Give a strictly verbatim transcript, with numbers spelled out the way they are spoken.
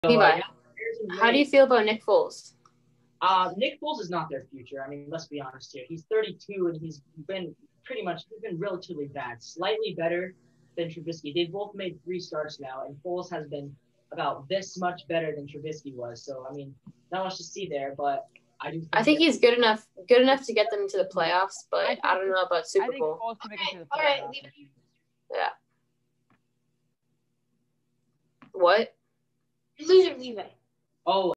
So, uh, Levi, yeah, Bears and how do you Ravens. feel about Nick Foles? Uh, Nick Foles is not their future. I mean, let's be honest here. He's thirty-two and he's been pretty much he's been relatively bad, slightly better than Trubisky. They've both made three starts now, and Foles has been about this much better than Trubisky was. So, I mean, not much to see there, but I do I think think that he's good enough good enough to get them into the playoffs, but I I, think don't know about I Super think Bowl. Foles can make it to the All right, playoffs. leave it. Yeah. What? Loser, leave it. oh,